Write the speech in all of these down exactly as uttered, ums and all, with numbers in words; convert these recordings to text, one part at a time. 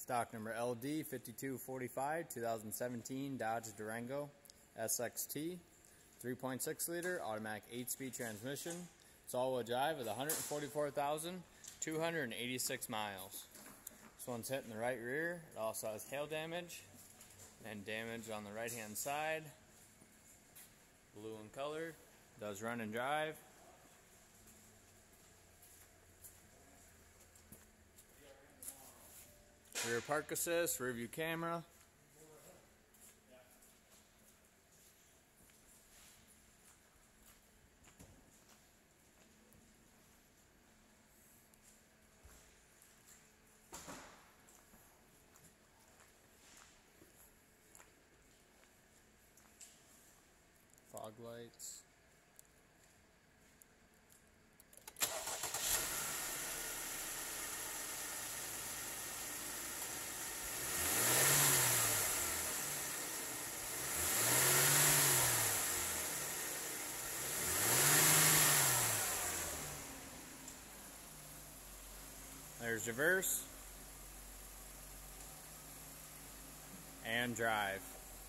Stock number L D five two four five, two thousand seventeen Dodge Durango S T, three point six liter automatic eight speed transmission. It's all-wheel drive with one hundred forty-four thousand two hundred eighty-six miles. This one's hitting the right rear. It also has hail damage and damage on the right-hand side. Blue in color. Does run and drive. Rear park assist, rear view camera. Fog lights. There's reverse and drive.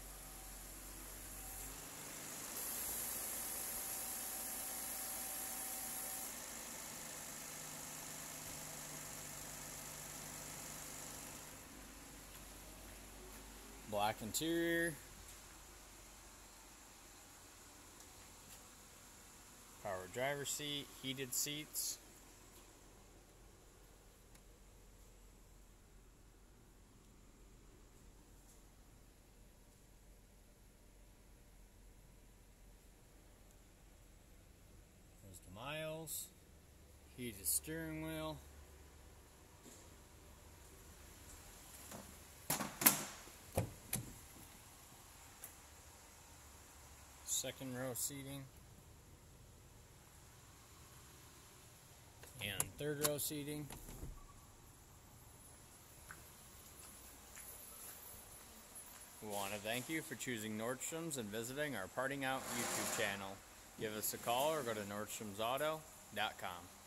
Black interior. Power driver seat, heated seats. There's the miles, heated steering wheel. Second row seating. And third row seating. We want to thank you for choosing Nordstrom's and visiting our Parting Out YouTube channel. Give us a call or go to Nordstroms Auto dot com.